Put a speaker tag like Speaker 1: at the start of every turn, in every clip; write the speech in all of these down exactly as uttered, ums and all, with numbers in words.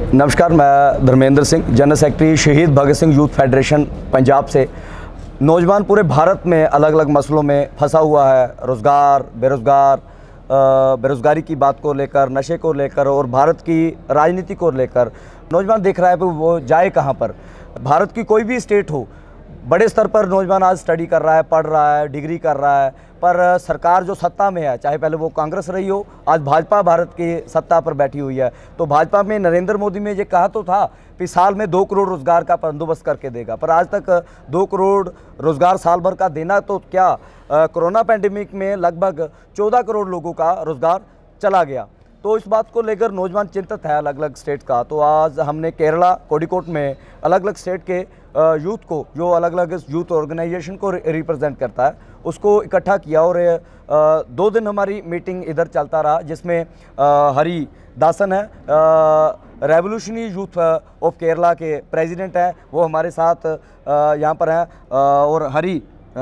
Speaker 1: नमस्कार, मैं Dharmendra Singh, general secretary Shaheed Bhagat Singh youth federation Punjab से। नौजवान पूरे भारत में अलग अलग मसलों में फंसा हुआ है। रोज़गार, बेरोज़गार, बेरोज़गारी की बात को लेकर, नशे को लेकर और भारत की राजनीति को लेकर नौजवान देख रहा है कि वो जाए कहाँ पर। भारत की कोई भी स्टेट हो, बड़े स्तर पर नौजवान आज स्टडी कर रहा है, पढ़ रहा है, डिग्री कर रहा है, पर सरकार जो सत्ता में है, चाहे पहले वो कांग्रेस रही हो, आज भाजपा भारत की सत्ता पर बैठी हुई है। तो भाजपा में नरेंद्र मोदी ने ये कहा तो था कि साल में दो करोड़ रोज़गार का बंदोबस्त करके देगा, पर आज तक दो करोड़ रोज़गार साल भर का देना तो क्या, कोरोना पैंडेमिक में लगभग चौदह करोड़ लोगों का रोज़गार चला गया। तो इस बात को लेकर नौजवान चिंतित है अलग अलग स्टेट का। तो आज हमने केरला कोडिकोट में अलग अलग स्टेट के यूथ को, जो अलग अलग यूथ ऑर्गेनाइजेशन को रिप्रेजेंट करता है, उसको इकट्ठा किया और दो दिन हमारी मीटिंग इधर चलता रहा, जिसमें हरि दासन है, रेवोल्यूशनरी यूथ ऑफ केरला के प्रेसिडेंट हैं, वो हमारे साथ यहाँ पर हैं, और हरि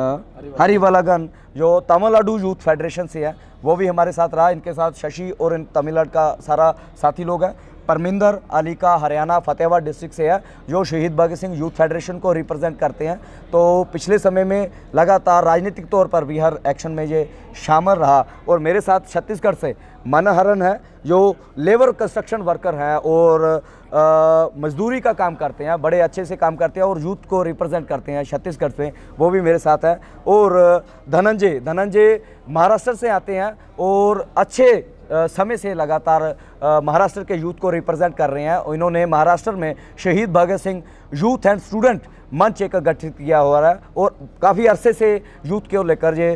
Speaker 1: हरिवलागन जो तमिलनाडु यूथ फेडरेशन से है, वो भी हमारे साथ रहा। इनके साथ शशि और इन तमिलनाडु का सारा साथी लोग हैं। परमिंदर अली का हरियाणा फतेहाबाद डिस्ट्रिक्ट से है, जो शहीद भगत सिंह यूथ फेडरेशन को रिप्रेजेंट करते हैं। तो पिछले समय में लगातार राजनीतिक तौर पर भी हर एक्शन में ये शामिल रहा। और मेरे साथ छत्तीसगढ़ से मनहरन है, जो लेबर कंस्ट्रक्शन वर्कर हैं और मजदूरी का काम करते हैं, बड़े अच्छे से काम करते हैं और यूथ को रिप्रेजेंट करते हैं छत्तीसगढ़ से, वो भी मेरे साथ है। और धनंजय धनंजय महाराष्ट्र से आते हैं और अच्छे समय से लगातार महाराष्ट्र के यूथ को रिप्रेजेंट कर रहे हैं। इन्होंने महाराष्ट्र में Shaheed Bhagat Singh youth and student Manch एक गठित किया हुआ है और काफ़ी अरसे से यूथ को लेकर ये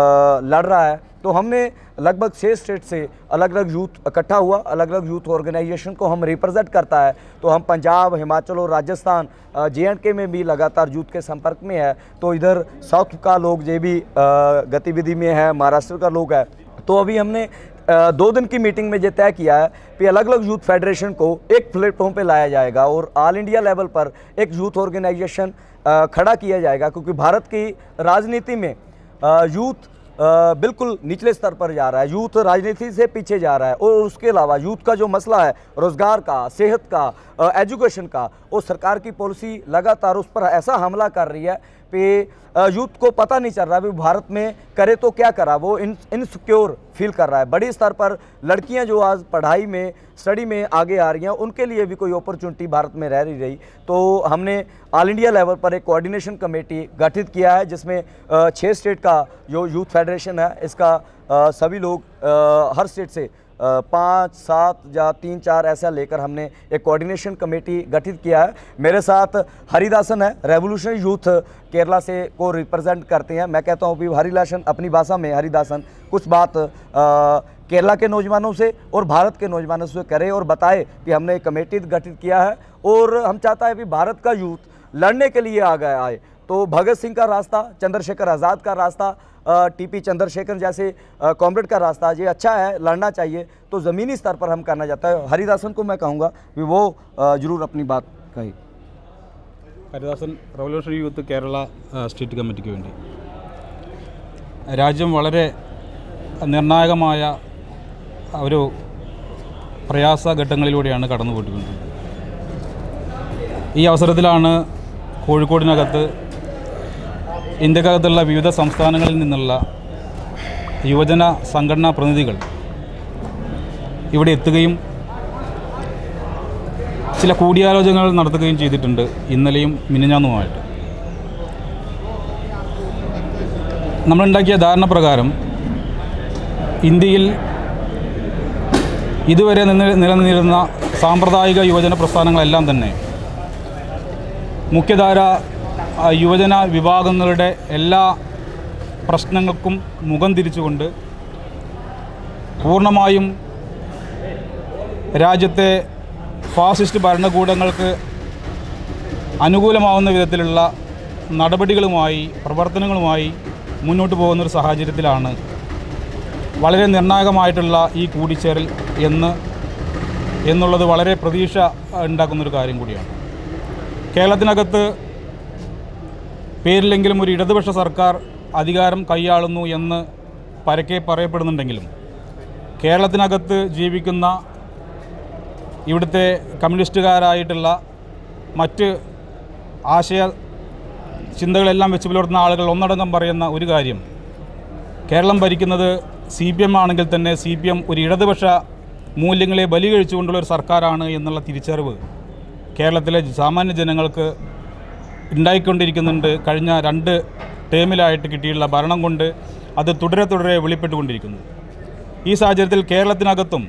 Speaker 1: लड़ रहा है। तो हमने लगभग छः स्टेट से अलग अलग यूथ इकट्ठा हुआ, अलग अलग यूथ ऑर्गेनाइजेशन को हम रिप्रेजेंट करता है। तो हम पंजाब, हिमाचल और राजस्थान, जे एंड के में भी लगातार यूथ के संपर्क में है। तो इधर साउथ का लोग ये भी गतिविधि में है, महाराष्ट्र का लोग है। तो अभी हमने दो दिन की मीटिंग में ये तय किया है कि अलग अलग यूथ फेडरेशन को एक प्लेटफॉर्म पे लाया जाएगा और ऑल इंडिया लेवल पर एक यूथ ऑर्गेनाइजेशन खड़ा किया जाएगा, क्योंकि भारत की राजनीति में यूथ बिल्कुल निचले स्तर पर जा रहा है, यूथ राजनीति से पीछे जा रहा है। और उसके अलावा यूथ का जो मसला है, रोज़गार का, सेहत का, एजुकेशन का, वो सरकार की पॉलिसी लगातार उस पर ऐसा हमला कर रही है कि यूथ को पता नहीं चल रहा है भारत में करे तो क्या करा। वो इन इनसिक्योर फील कर रहा है। बड़ी स्तर पर लड़कियां जो आज पढ़ाई में, स्टडी में आगे आ रही हैं, उनके लिए भी कोई अपॉर्चुनिटी भारत में रह नहीं रही। तो हमने ऑल इंडिया लेवल पर एक कोऑर्डिनेशन कमेटी गठित किया है, जिसमें छः स्टेट का जो यूथ फेडरेशन है, इसका आ, सभी लोग आ, हर स्टेट से पाँच सात या तीन चार ऐसा लेकर हमने एक कोऑर्डिनेशन कमेटी गठित किया है। मेरे साथ हरिदासन है, रेवोल्यूशनरी यूथ केरला से को रिप्रेजेंट करते हैं। मैं कहता हूँ कि हरिदासन अपनी भाषा में हरिदासन कुछ बात आ, केरला के नौजवानों से और भारत के नौजवानों से करे और बताए कि हमने एक कमेटी गठित किया है और हम चाहता है कि भारत का यूथ लड़ने के लिए आ गया आए। तो भगत सिंह का रास्ता, चंद्रशेखर आज़ाद का रास्ता, टीपी चंद्रशेखर जैसे कॉमरेड का रास्ता ये अच्छा है, लड़ना चाहिए। तो ज़मीनी स्तर पर हम करना चाहता है। हरिदासन को मैं कहूँगा कि वो ज़रूर अपनी बात कही।
Speaker 2: Haridasan, revolutionary youth Kerala state കമ്മിറ്റിക്ക് വേണ്ടി രാജ്യം വളരെ നിർണായകമായ ഒരു പ്രയാസ ഘട്ടങ്ങളിലൂടെയാണ് കടന്നുപോയിക്കൊണ്ടിരിക്കുന്നത്. ഈ അവസരത്തിലാണ് കോഴിക്കോടിനകത്ത് ഇന്ത്യക്കകത്തുള്ള വിവിധ സംസ്ഥാനങ്ങളിൽ നിന്നുള്ള യുവജന സംഘടനാ പ്രതിനിധികൾ ഇവിടെ എത്തുകയും ചില കൂടിയാലോചനകൾ നടത്തുകയും ചെയ്തിട്ടുണ്ട്, ഇന്നലെയും മിനിഞ്ഞാന്നുമായിട്ട്. നമ്മളുണ്ടാക്കിയ ധാരണ പ്രകാരം ഇന്ത്യയിൽ ഇതുവരെ നിലനിന്നിരുന്ന സാമ്പ്രദായിക യുവജന പ്രസ്ഥാനങ്ങളെല്ലാം തന്നെ മുഖ്യധാര യുവജന വിഭാഗങ്ങളുടെ എല്ലാ പ്രശ്നങ്ങൾക്കും മുഖം തിരിച്ചുകൊണ്ട് പൂർണ്ണമായും രാജ്യത്തെ ഫാസിസ്റ്റ് ഭരണകൂടങ്ങൾക്ക് അനുകൂലമാവുന്ന വിധത്തിലുള്ള നടപടികളുമായി, പ്രവർത്തനങ്ങളുമായി മുന്നോട്ട് പോകുന്നൊരു സാഹചര്യത്തിലാണ് വളരെ നിർണായകമായിട്ടുള്ള ഈ കൂടിച്ചേരൽ എന്ന് എന്നുള്ളത് വളരെ പ്രതീക്ഷ ഉണ്ടാക്കുന്നൊരു കാര്യം കൂടിയാണ്. കേരളത്തിനകത്ത് പേരിലെങ്കിലും ഒരു ഇടതുപക്ഷ സർക്കാർ അധികാരം കൈയാളുന്നു എന്ന് പരക്കെ പറയപ്പെടുന്നുണ്ടെങ്കിലും കേരളത്തിനകത്ത് ജീവിക്കുന്ന ഇവിടുത്തെ കമ്മ്യൂണിസ്റ്റുകാരായിട്ടുള്ള മറ്റ് ആശയ ചിന്തകളെല്ലാം വെച്ച് പുലർത്തുന്ന ആളുകൾ ഒന്നടങ്കം പറയുന്ന ഒരു കാര്യം, കേരളം ഭരിക്കുന്നത് സി പി എം ആണെങ്കിൽ തന്നെ സി പി എം ഒരു ഇടതുപക്ഷ മൂല്യങ്ങളെ ബലി കഴിച്ചുകൊണ്ടുള്ള ഒരു സർക്കാരാണ് എന്നുള്ള തിരിച്ചറിവ് കേരളത്തിലെ സാമാന്യ ജനങ്ങൾക്ക് ഉണ്ടായിക്കൊണ്ടിരിക്കുന്നുണ്ട്. കഴിഞ്ഞ രണ്ട് ടേമിലായിട്ട് കിട്ടിയുള്ള ഭരണം കൊണ്ട് അത് തുടരെ തുടരെ വെളിപ്പെട്ടുകൊണ്ടിരിക്കുന്നു. ഈ സാഹചര്യത്തിൽ കേരളത്തിനകത്തും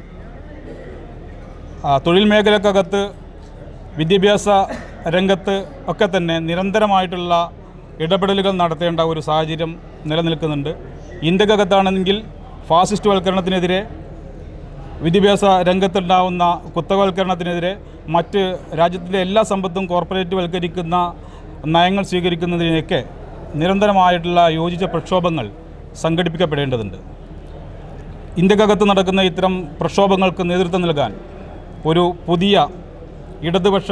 Speaker 2: തൊഴിൽ മേഖലക്കകത്ത് വിദ്യാഭ്യാസ രംഗത്ത് ഒക്കെ തന്നെ നിരന്തരമായിട്ടുള്ള ഇടപെടലുകൾ നടത്തേണ്ട ഒരു സാഹചര്യം നിലനിൽക്കുന്നുണ്ട്. ഇന്ത്യക്കകത്താണെങ്കിൽ ഫാസിസ്റ്റ് വൽക്കരണത്തിനെതിരെ, വിദ്യാഭ്യാസ രംഗത്തുണ്ടാവുന്ന കുത്തകവൽക്കരണത്തിനെതിരെ, മറ്റ് രാജ്യത്തിൻ്റെ എല്ലാ സമ്പത്തും കോർപ്പറേറ്റ് വൽക്കരിക്കുന്ന നയങ്ങൾ സ്വീകരിക്കുന്നതിനൊക്കെ നിരന്തരമായിട്ടുള്ള യോജിച്ച പ്രക്ഷോഭങ്ങൾ സംഘടിപ്പിക്കപ്പെടേണ്ടതുണ്ട്. ഇന്ത്യക്കകത്ത് നടക്കുന്ന ഇത്തരം പ്രക്ഷോഭങ്ങൾക്ക് നേതൃത്വം നൽകാൻ ഒരു പുതിയ ഇടതുപക്ഷ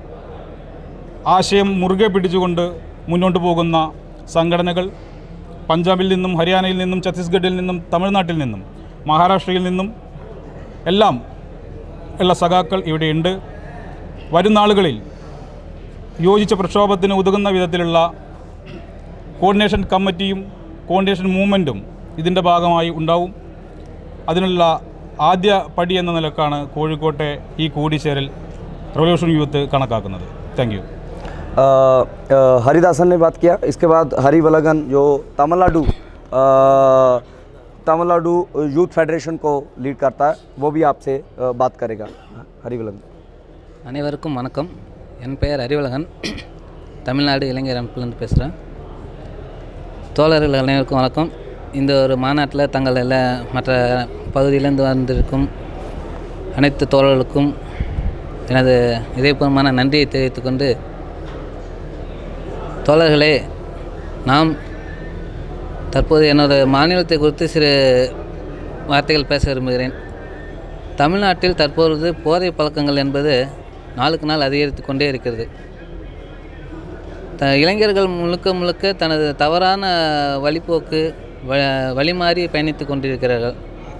Speaker 2: ആശയം മുറുകെ പിടിച്ചുകൊണ്ട് മുന്നോട്ട് പോകുന്ന സംഘടനകൾ പഞ്ചാബിൽ നിന്നും ഹരിയാനയിൽ നിന്നും ഛത്തീസ്ഗഡിൽ നിന്നും തമിഴ്നാട്ടിൽ നിന്നും മഹാരാഷ്ട്രയിൽ നിന്നും എല്ലാം ഉള്ള സഖാക്കൾ ഇവിടെയുണ്ട്. വരും നാളുകളിൽ യോജിച്ച പ്രക്ഷോഭത്തിന് ഉതകുന്ന വിധത്തിലുള്ള കോർഡിനേഷൻ കമ്മിറ്റിയും കോർഡിനേഷൻ മൂവ്മെൻറ്റും ഇതിൻ്റെ ഭാഗമായി ഉണ്ടാവും. അതിനുള്ള ആദ്യ പടി എന്ന നിലക്കാണ് കോഴിക്കോട്ടെ ഈ കൂടിച്ചേരൽ റവല്യൂഷൻ യൂത്ത് കണക്കാക്കുന്നത്. Thank you.
Speaker 1: हरिदासन ने बात किया, इसके बाद हरिवलगन जो तमिलनाडु तमिलनाडु यूथ फेडरेशन को लीड करता है, वो भी आपसे बात करेगा. हरिवलगन.
Speaker 3: அனைவருக்கும் வணக்கம். என் பெயர் அறிவழகன், தமிழ்நாடு இளைஞர் அமைப்பிலிருந்து பேசுகிறேன். தோழர்கள் அனைவருக்கும் வணக்கம். இந்த ஒரு மாநாட்டில் தங்கள் எல்லா மற்ற பகுதியிலேருந்து வந்திருக்கும் அனைத்து தோழர்களுக்கும் எனது இதயபூர்வமான நன்றியை தெரிவித்துக்கொண்டு, தோழர்களே, நாம் தற்போது என்னோட மாநிலத்தை குறித்து சிறு வார்த்தைகள் பேச விரும்புகிறேன். தமிழ்நாட்டில் தற்பொழுது போதை பழக்கங்கள் என்பது நாளுக்கு நாள் அதிகரித்து கொண்டே இருக்கிறது. த இளைஞர்கள் முழுக்க முழுக்க தனது தவறான வழிபோக்கு வ வழிமாறி பயணித்து கொண்டிருக்கிறார்கள்.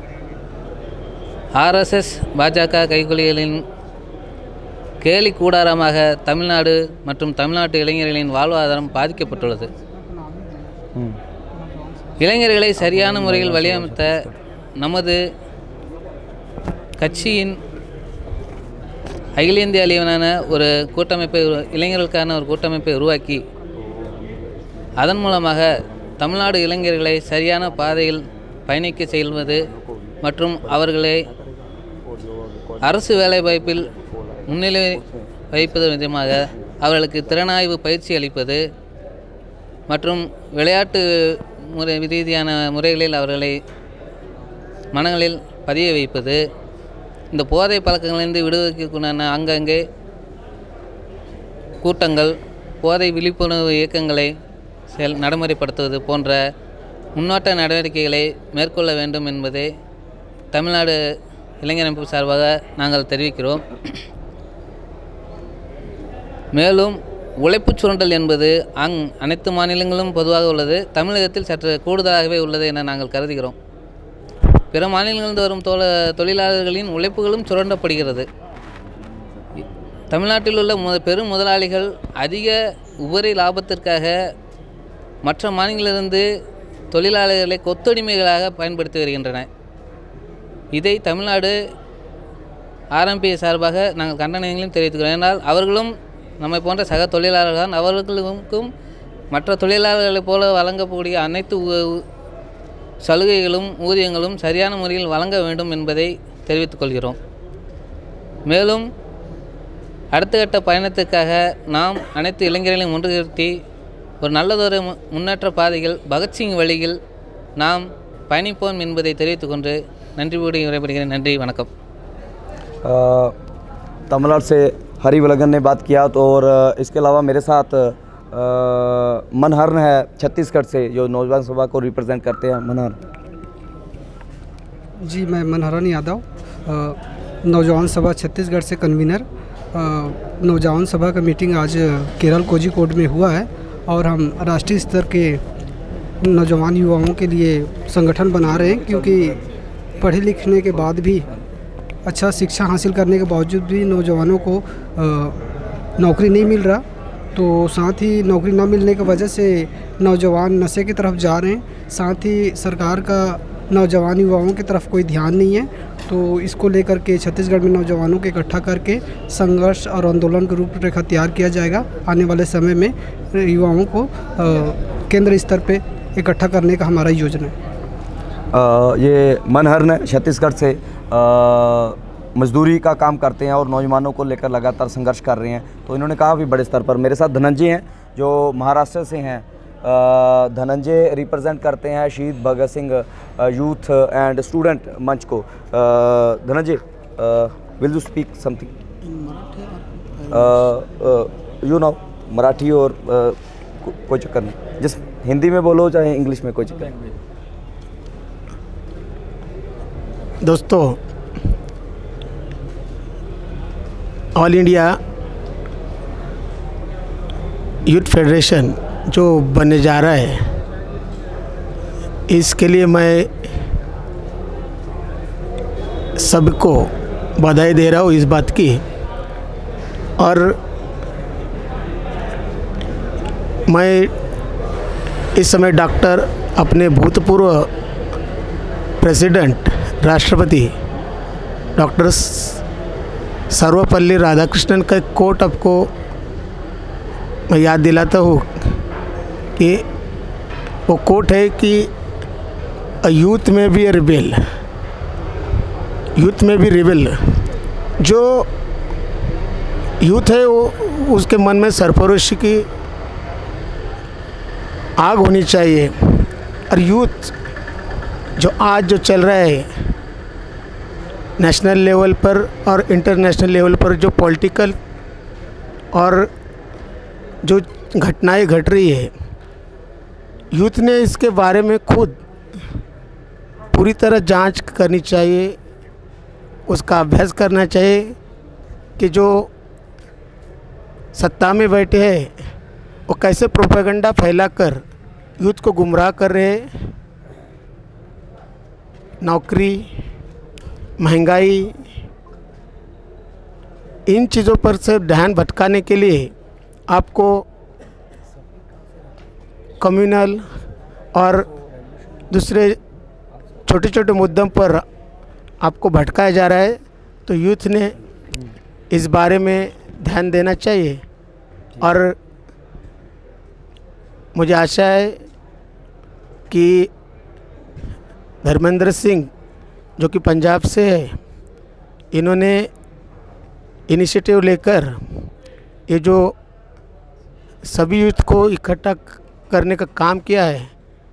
Speaker 3: ஆர்எஸ்எஸ் பாஜக கைகொலிகளின் கேலி கூடாரமாக தமிழ்நாடு மற்றும் தமிழ்நாட்டு இளைஞர்களின் வாழ்வாதாரம் பாதிக்கப்பட்டுள்ளது. இளைஞர்களை சரியான முறையில் வழியமைத்த நமது கட்சியின் அகில இந்திய அளவிலான ஒரு கூட்டமைப்பை, இளைஞர்களுக்கான ஒரு கூட்டமைப்பை உருவாக்கி அதன் மூலமாக தமிழ்நாடு இளைஞர்களை சரியான பாதையில் பயணிக்க செய்வது மற்றும் அவர்களை அரசு வேலைவாய்ப்பில் முன்னிலை வைப்பது விதமாக அவர்களுக்கு திறனாய்வு பயிற்சி அளிப்பது மற்றும் விளையாட்டு முறை ரீதியான முறைகளில் அவர்களை மனங்களில் பதிய வைப்பது, இந்த போதை பழக்கங்களிலிருந்து விடுவிக்கக்கூடிய அங்கங்கே கூட்டங்கள், போதை விழிப்புணர்வு இயக்கங்களை செயல் நடைமுறைப்படுத்துவது போன்ற முன்னோட்ட நடவடிக்கைகளை மேற்கொள்ள வேண்டும் என்பதை தமிழ்நாடு இளைஞர் அமைப்பு சார்பாக நாங்கள் தெரிவிக்கிறோம். மேலும் உழைப்புச் சுரண்டல் என்பது அங் அனைத்து மாநிலங்களும் பொதுவாக உள்ளது, தமிழகத்தில் சற்று கூடுதலாகவே உள்ளது என நாங்கள் கருதுகிறோம். பிற மாநிலங்களிலிருந்து வரும் தொ தொழிலாளர்களின் உழைப்புகளும் சுரண்டப்படுகிறது. தமிழ்நாட்டில் உள்ள மு பெரும் முதலாளிகள் அதிக உபரி லாபத்திற்காக மற்ற மாநிலங்களிலிருந்து தொழிலாளர்களை கொத்தடிமைகளாக பயன்படுத்தி வருகின்றன. இதை தமிழ்நாடு ஆர்எம்பி சார்பாக நாங்கள் கண்டனங்களையும் தெரிவித்துக்கிறோம். ஏனால் அவர்களும் நம்மை போன்ற சக தொழிலாளர்கள், அவர்களுக்கும் மற்ற தொழிலாளர்களைப் போல வழங்கக்கூடிய அனைத்து சலுகைகளும் ஊதியங்களும் சரியான முறையில் வழங்க வேண்டும் என்பதை தெரிவித்துக் கொள்கிறோம். மேலும் அடுத்த கட்ட பயணத்திற்காக நாம் அனைத்து இளைஞர்களையும் ஒன்று நிறுத்தி ஒரு நல்லதொரு முன்னேற்ற பாதையில் பகத்சிங் வழியில் நாம் பயணிப்போம் என்பதை தெரிவித்துக் கொண்டு நன்றி கூடி விடைபெறுகிறேன். நன்றி, வணக்கம்.
Speaker 1: तमिलनाडु से हरिवलगन ने बात किया, तो और इसके अलावा मेरे साथ मनहर है छत्तीसगढ़ से, जो नौजवान सभा को रिप्रेजेंट करते हैं. मनहर
Speaker 4: जी, मैं मनहरन यादव, नौजवान सभा छत्तीसगढ़ से कन्वीनर. नौजवान सभा का मीटिंग आज केरल कोझिकोड में हुआ है और हम राष्ट्रीय स्तर के नौजवान युवाओं के लिए संगठन बना रहे हैं, क्योंकि पढ़े लिखने के बाद भी अच्छा शिक्षा हासिल करने के बावजूद भी नौजवानों को नौकरी नहीं मिल रहा। तो साथ ही नौकरी ना मिलने की वजह से नौजवान नशे की तरफ जा रहे हैं। साथ ही सरकार का नौजवान युवाओं की तरफ कोई ध्यान नहीं है। तो इसको लेकर के छत्तीसगढ़ में नौजवानों को इकट्ठा करके संघर्ष और आंदोलन की रूपरेखा तैयार किया जाएगा। आने वाले समय में युवाओं को केंद्र स्तर पे इकट्ठा करने का हमारा योजना है।
Speaker 1: आ, ये मनहर ने छत्तीसगढ़ से आ, मजदूरी का काम करते हैं और नौजवानों को लेकर लगातार संघर्ष कर रहे हैं। तो इन्होंने कहा भी बड़े स्तर पर। मेरे साथ धनंजय हैं जो महाराष्ट्र से हैं। धनंजय रिप्रेजेंट करते हैं Shaheed Bhagat Singh youth and student Manch को। Dhananjay, will you speak something? You know Marathi और uh, कोई चक्कर नहीं, जिस हिंदी में बोलो चाहे इंग्लिश में, कोई चक्कर नहीं।
Speaker 5: दोस्तों, ऑल इंडिया यूथ फेडरेशन जो बनने जा रहा है, इसके लिए मैं सबको बधाई दे रहा हूँ इस बात की। और मैं इस समय डॉक्टर अपने भूतपूर्व प्रेसिडेंट राष्ट्रपति डॉक्टर सर्वपल्ली राधाकृष्णन का एक कोट आपको मैं याद दिलाता हूँ कि वो कोट है कि अ यूथ में भी अ रिबेल, यूथ में भी रिबेल। जो यूथ है वो उसके मन में सरफरोशी की आग होनी चाहिए। और यूथ जो आज जो चल रहा है नेशनल लेवल पर और इंटरनेशनल लेवल पर, जो पॉलिटिकल और जो घटनाएं घट रही है, यूथ ने इसके बारे में खुद पूरी तरह जांच करनी चाहिए, उसका अभ्यास करना चाहिए कि जो सत्ता में बैठे हैं वो कैसे प्रोपेगेंडा फैलाकर यूथ को गुमराह कर रहे हैं। नौकरी, महंगाई, इन चीज़ों पर से ध्यान भटकाने के लिए आपको कम्युनल और दूसरे छोटे छोटे मुद्दों पर आपको भटकाया जा रहा है। तो यूथ ने इस बारे में ध्यान देना चाहिए। और मुझे आशा है कि धर्मेंद्र सिंह जो कि पंजाब से है, इन्होंने इनिशिएटिव लेकर ये जो सभी यूथ को इकट्ठा करने का काम किया है,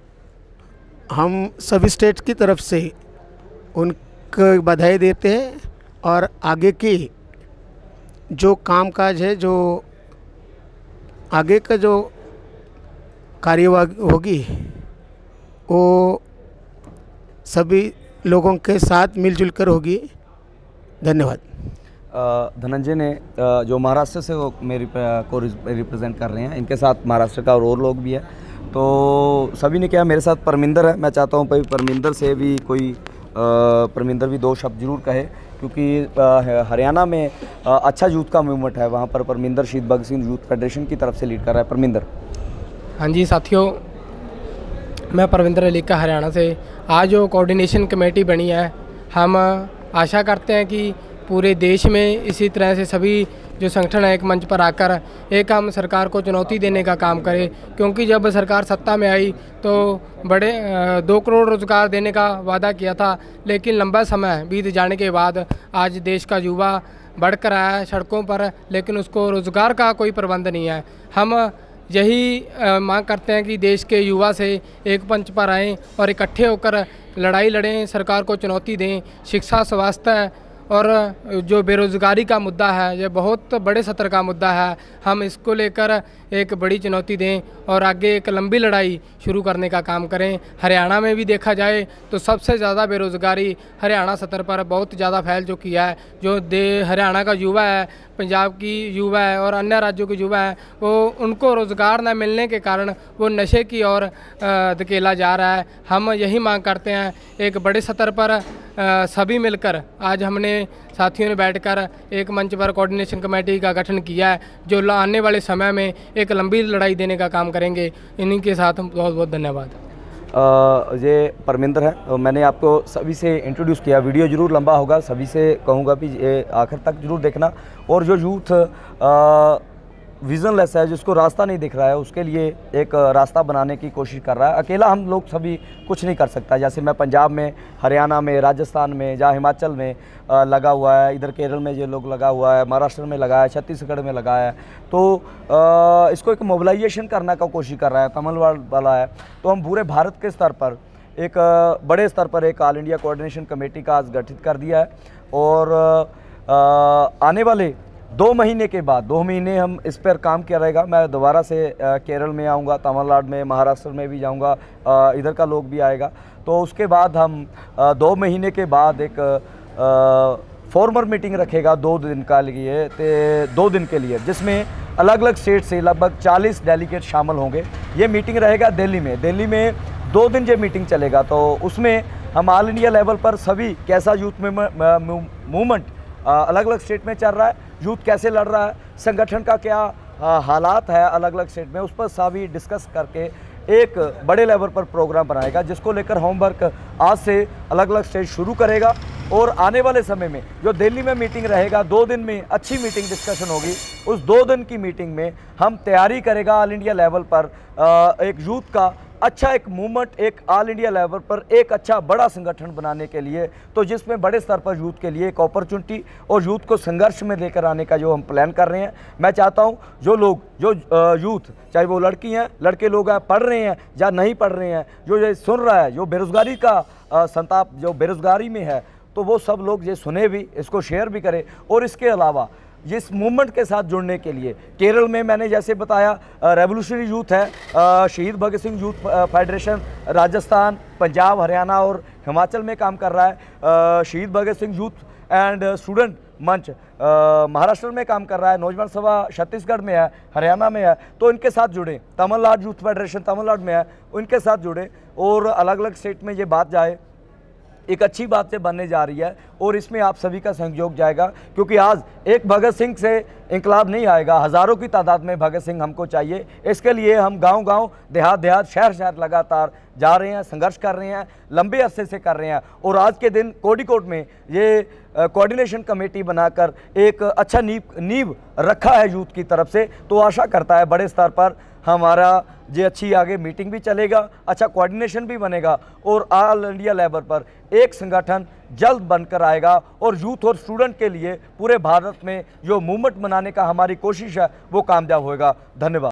Speaker 5: हम सभी स्टेट की तरफ से उनको बधाई देते हैं। और आगे की जो कामकाज है, जो आगे का जो कार्यवाही होगी, वो सभी लोगों के साथ मिलजुल कर होगी। धन्यवाद।
Speaker 1: धनंजय ने जो महाराष्ट्र से वो मेरी को रिप्रेजेंट कर रहे हैं, इनके साथ महाराष्ट्र का और लोग भी है। तो सभी ने क्या, मेरे साथ परमिंदर है। मैं चाहता हूँ भाई परमिंदर से भी कोई परमिंदर भी दो शब्द जरूर कहे, क्योंकि हरियाणा में अच्छा यूथ का मूवमेंट है। वहाँ पर परमिंदर शहीद भगत सिंह यूथ फेडरेशन की तरफ से लीड कर रहा है। परमिंदर।
Speaker 6: हाँ जी साथियों, मैं परविंदर अली का हरियाणा से। आज जो कोऑर्डिनेशन कमेटी बनी है, हम आशा करते हैं कि पूरे देश में इसी तरह से सभी जो संगठन है एक मंच पर आकर एक हम सरकार को चुनौती देने का काम करें। क्योंकि जब सरकार सत्ता में आई तो बड़े दो करोड़ रोज़गार देने का वादा किया था, लेकिन लंबा समय बीत जाने के बाद आज देश का युवा बढ़कर आया है सड़कों पर, लेकिन उसको रोज़गार का कोई प्रबंध नहीं है। हम यही मांग करते हैं कि देश के युवा से एक मंच पर आएँ और इकट्ठे होकर लड़ाई लड़ें, सरकार को चुनौती दें। शिक्षा, स्वास्थ्य और जो बेरोज़गारी का मुद्दा है, ये बहुत बड़े सत्र का मुद्दा है। हम इसको लेकर एक बड़ी चुनौती दें और आगे एक लंबी लड़ाई शुरू करने का काम करें। हरियाणा में भी देखा जाए तो सबसे ज़्यादा बेरोज़गारी हरियाणा सत्र पर बहुत ज़्यादा फैल चुकी है। जो दे हरियाणा का युवा है, पंजाब की युवा है और अन्य राज्यों के युवा है, वो उनको रोज़गार न मिलने के कारण वो नशे की ओर धकेला जा रहा है। हम यही मांग करते हैं एक बड़े सत्र पर आ, सभी मिलकर आज हमने में साथियों ने बैठकर एक मंच पर कोऑर्डिनेशन कमेटी का गठन किया है, जो आने वाले समय में एक लंबी लड़ाई देने का काम करेंगे। इन्हीं के साथ बहुत बहुत धन्यवाद।
Speaker 1: Uh, ये परमिंदर है, तो मैंने आपको सभी से इंट्रोड्यूस किया। वीडियो जरूर लंबा होगा, सभी से कहूँगा भी ये आखिर तक जरूर देखना। और जो यूथ विज़नलेस है, जिसको रास्ता नहीं दिख रहा है, उसके लिए एक रास्ता बनाने की कोशिश कर रहा है। अकेला हम लोग सभी कुछ नहीं कर सकता। जैसे मैं पंजाब में, हरियाणा में, राजस्थान में, जहाँ हिमाचल में आ, लगा हुआ है, इधर केरल में ये लोग लगा हुआ है, महाराष्ट्र में लगा है, छत्तीसगढ़ में लगा है, तो आ, इसको एक मोबिलाइजेशन करने का कोशिश कर रहा है, तमिलनाडु वाला है। तो हम पूरे भारत के स्तर पर एक बड़े स्तर पर एक ऑल इंडिया कोऑर्डिनेशन कमेटी का आज गठित कर दिया है। और आ, आने वाले दो महीने के बाद, दो महीने हम इस पर काम किया रहेगा। मैं दोबारा से केरल में आऊँगा, तमिलनाडु में, महाराष्ट्र में भी जाऊँगा, इधर का लोग भी आएगा। तो उसके बाद हम आ, दो महीने के बाद एक फॉर्मल मीटिंग रखेगा दो दिन का लिए ते दो दिन के लिए, जिसमें अलग अलग स्टेट से लगभग चालीस डेलीगेट शामिल होंगे। ये मीटिंग रहेगा दिल्ली में। दिल्ली में दो दिन ये मीटिंग चलेगा। तो उसमें हम ऑल इंडिया लेवल पर सभी कैसा यूथ मूवमेंट अलग अलग स्टेट में चल रहा है, यूथ कैसे लड़ रहा है, संगठन का क्या आ, हालात है अलग अलग स्टेट में, उस पर सभी डिस्कस करके एक बड़े लेवल पर प्रोग्राम बनाएगा, जिसको लेकर होमवर्क आज से अलग अलग स्टेट शुरू करेगा। और आने वाले समय में जो दिल्ली में मीटिंग रहेगा, दो दिन में अच्छी मीटिंग डिस्कशन होगी। उस दो दिन की मीटिंग में हम तैयारी करेगा ऑल इंडिया लेवल पर आ, एक यूथ का अच्छा एक मूवमेंट, एक ऑल इंडिया लेवल पर एक अच्छा बड़ा संगठन बनाने के लिए, तो जिसमें बड़े स्तर पर यूथ के लिए एक अपॉर्चुनिटी और यूथ को संघर्ष में लेकर आने का जो हम प्लान कर रहे हैं। मैं चाहता हूं जो लोग, जो यूथ, चाहे वो लड़की हैं, लड़के लोग हैं, पढ़ रहे हैं या नहीं पढ़ रहे हैं, जो ये सुन रहा है, जो बेरोज़गारी का संताप, जो बेरोज़गारी में है, तो वो सब लोग ये सुने भी, इसको शेयर भी करें। और इसके अलावा इस मूवमेंट के साथ जुड़ने के लिए केरल में मैंने जैसे बताया रेवोल्यूशनरी यूथ है, शहीद भगत सिंह यूथ फेडरेशन राजस्थान, पंजाब, हरियाणा और हिमाचल में काम कर रहा है। Shaheed Bhagat Singh youth and student Manch Maharashtra में काम कर रहा है। नौजवान सभा छत्तीसगढ़ में है, हरियाणा में है, तो इनके साथ जुड़े। तमिलनाडु यूथ फेडरेशन तमिलनाडु में है, उनके साथ जुड़े और अलग अलग स्टेट में ये बात जाए, एक अच्छी बात से बनने जा रही है। और इसमें आप सभी का सहयोग जाएगा, क्योंकि आज एक भगत सिंह से इंकलाब नहीं आएगा, हज़ारों की तादाद में भगत सिंह हमको चाहिए। इसके लिए हम गांव-गांव, देहात-देहात, शहर-शहर लगातार जा रहे हैं, संघर्ष कर रहे हैं, लंबे अरसे से कर रहे हैं। और आज के दिन कोडिकोड में ये कोऑर्डिनेशन कमेटी बनाकर एक अच्छा नींव नींव रखा है यूथ की तरफ से। तो आशा करता है बड़े स्तर पर हमारा ये अच्छी आगे मीटिंग भी चलेगा, अच्छा कोऑर्डिनेशन भी बनेगा और ऑल इंडिया लेवल पर एक संगठन जल्द बनकर आएगा। और यूथ और स्टूडेंट के लिए पूरे भारत में जो मूवमेंट बनाने का हमारी कोशिश है वो कामयाब होएगा। धन्यवाद।